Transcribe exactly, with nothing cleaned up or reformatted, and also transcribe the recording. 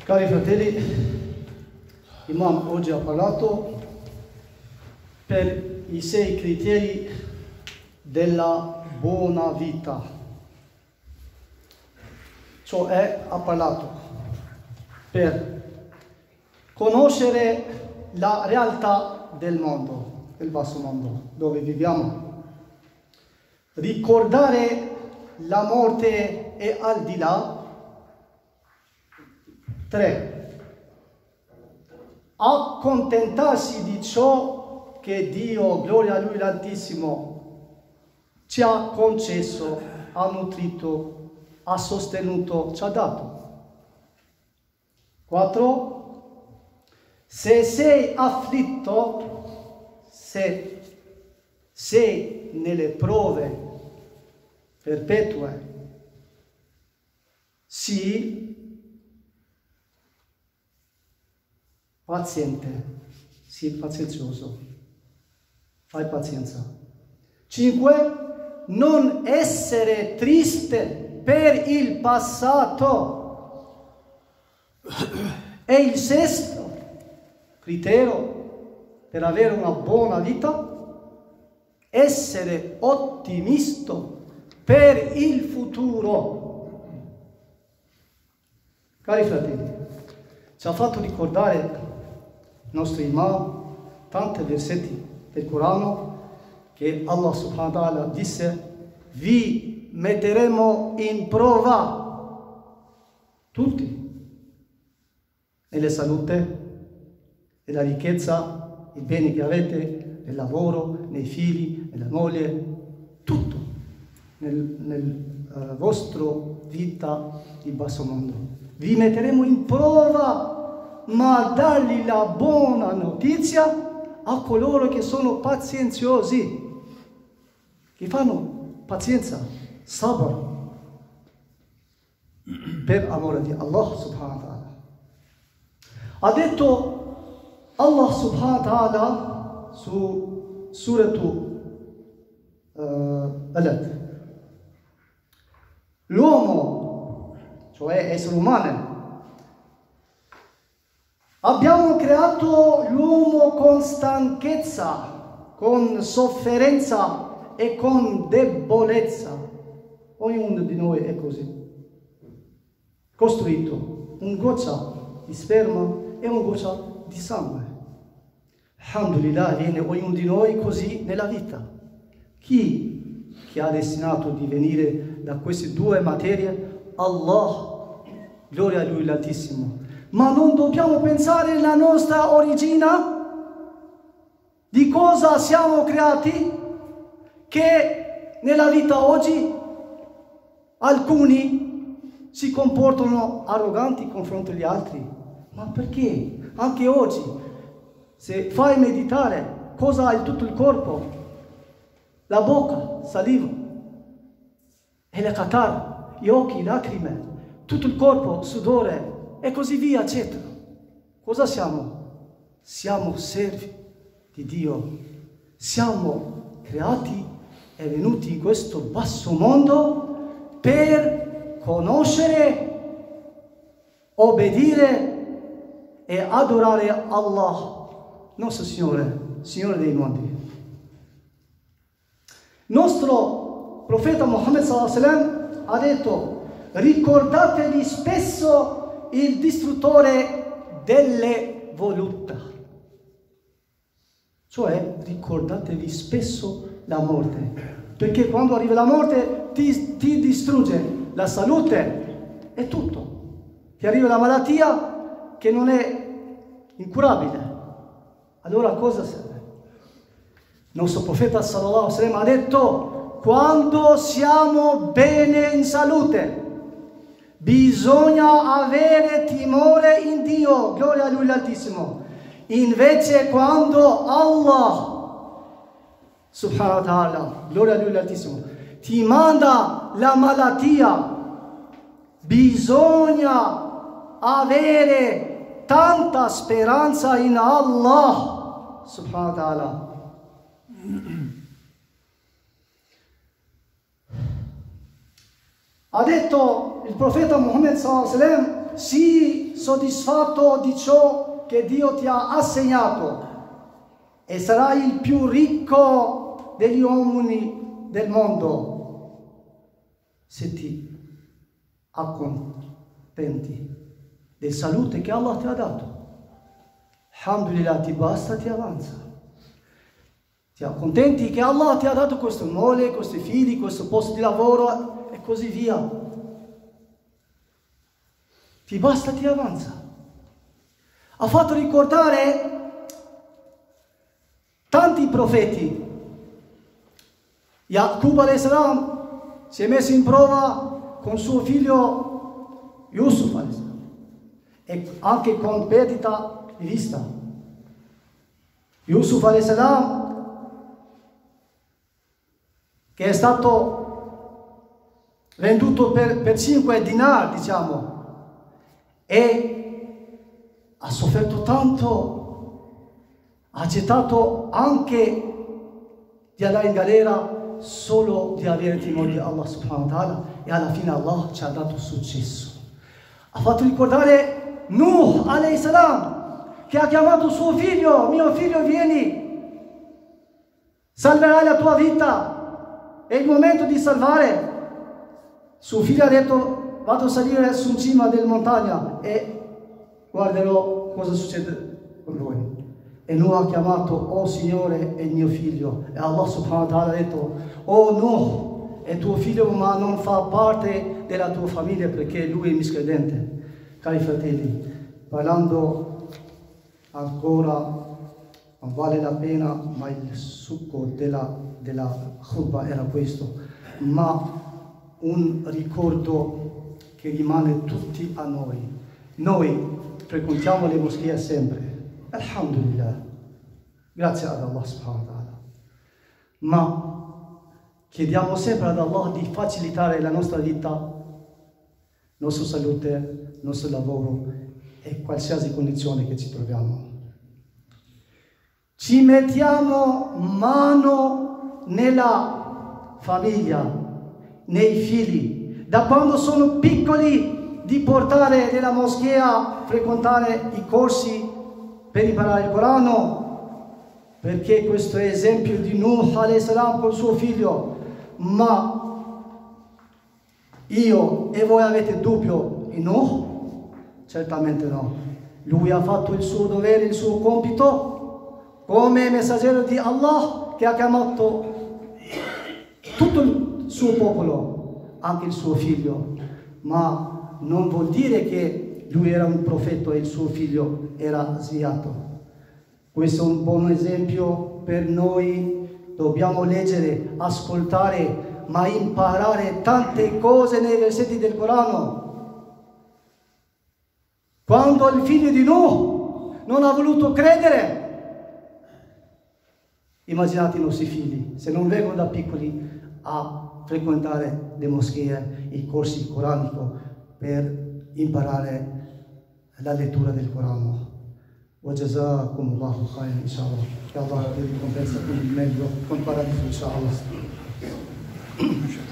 Cari fratelli, Imam oggi ha parlato per i sei criteri della buona vita. Cioè ha parlato per conoscere la realtà del mondo, del basso mondo dove viviamo, ricordare la morte e al di là. Tre, accontentarsi di ciò che Dio, gloria a Lui l'Altissimo, ci ha concesso, ha nutrito, ha sostenuto, ci ha dato. Quattro, se sei afflitto, se sei nelle prove perpetue, sii paziente, sii pazienzioso, fai pazienza. Cinque, non essere triste per il passato. E il sesto criterio per avere una buona vita, essere ottimista per il futuro. Cari fratelli, ci ha fatto ricordare il nostro Imam tanti versetti del Corano che Allah subhanahu wa ta'ala disse: vi metteremo in prova tutti, nella salute, nella ricchezza, i beni che avete, nel lavoro, nei figli, nella moglie, tutto nel, nel uh, vostro vita di basso mondo. Vi metteremo in prova, ma dargli la buona notizia a coloro che sono pazienziosi, che fanno pazienza, sabr, per amore di Allah subhanahu wa ta'ala. Ha detto Allah subhanahu wa ta'ala su suratu uh, Alad: l'uomo, cioè essere umano, abbiamo creato l'uomo con stanchezza, con sofferenza e con debolezza. Ognuno di noi è così, costruito un goccia di sperma e un goccia di sangue. Alhamdulillah, viene ognuno di noi così nella vita. Chi che ha destinato di venire da queste due materie? Allah, gloria a Lui l'Altissimo. Ma non dobbiamo pensare alla nostra origine, di cosa siamo creati, che nella vita oggi alcuni si comportano arroganti confronto agli altri. Ma perché? Anche oggi, se fai meditare, cosa hai tutto il corpo? La bocca, saliva, e le catar, gli occhi, lacrime, tutto il corpo, sudore, e così via, eccetera. Cosa siamo? Siamo servi di Dio. Siamo creati e venuti in questo basso mondo per conoscere, obbedire e adorare Allah, nostro Signore, Signore dei mondi. Nostro profeta Muhammad sallallahu alaihi wasallam ha detto: ricordatevi spesso il distruttore delle voluttà. Cioè, ricordatevi spesso la morte, perché quando arriva la morte ti, ti distrugge la salute e tutto. Ti arriva la malattia che non è incurabile. Allora cosa serve? Il nostro profeta sallallahu alaihi wasallam ha detto: quando siamo bene in salute, bisogna avere timore in Dio, gloria a Lui l'Altissimo. Invece quando Allah subhanahu wa ta'ala, gloria a Lui l'Altissimo, ti manda la malattia, bisogna avere tanta speranza in Allah subhanahu wa ta'ala. Ha detto il profeta Muhammad sallallahu alaihi wasallam: sii soddisfatto di ciò che Dio ti ha assegnato e sarai il più ricco degli uomini del mondo se ti accontenti della salute che Allah ti ha dato. Alhamdulillah, ti basta, ti avanza. Ti accontenti che Allah ti ha dato questa moglie, questi figli, questo posto di lavoro e così via. Ti basta, ti avanza. Ha fatto ricordare tanti profeti. Yaqub alayhi salam si è messo in prova con suo figlio Yusuf alayhi salam e anche con perdita di vista. Yusuf alayhi salam, che è stato venduto per, per cinque dinar, diciamo, e ha sofferto tanto, ha accettato anche di andare in galera solo di avere timore di Allah subhanahu wa ta'ala, e alla fine Allah ci ha dato successo. Ha fatto ricordare Nuh alayhi salam, che ha chiamato suo figlio: mio figlio, vieni, salverai la tua vita. È il momento di salvare. Suo figlio ha detto: vado a salire su cima della montagna e guarderò cosa succede con lui. E Nuh ha chiamato: oh Signore, è il mio figlio. E Allah subhanahu wa ta'ala ha detto: oh Nuh, è tuo figlio, ma non fa parte della tua famiglia perché lui è miscredente. Cari fratelli, parlando ancora, non vale la pena, ma il succo della, della khutbah era questo, ma un ricordo che rimane tutti a noi. Noi frequentiamo le moschee sempre, alhamdulillah, grazie ad Allah subhanahu wa ta'ala, ma chiediamo sempre ad Allah di facilitare la nostra vita, la nostra salute, il nostro lavoro e qualsiasi condizione che ci troviamo. Ci mettiamo mano nella famiglia, nei figli, da quando sono piccoli, di portare nella moschea, frequentare i corsi per imparare il Corano, perché questo è esempio di Nuh alayhi salam con suo figlio. Ma io e voi avete dubbio in Nuh? Certamente no. Lui ha fatto il suo dovere, il suo compito come messaggero di Allah, che ha chiamato tutto il suo popolo, anche il suo figlio. Ma non vuol dire che lui era un profeta e il suo figlio era sviato. Questo è un buon esempio per noi. Dobbiamo leggere, ascoltare, ma imparare tante cose nei versetti del Corano. Quando il figlio di Nuh non ha voluto credere, immaginate i nostri figli, se non vengono da piccoli a frequentare le moschee, i corsi coranici per imparare la lettura del Corano. Wa jazakumullahu khairan, inshallah. Che Allah vi ricompensa con il meglio, con paradiso, inshallah.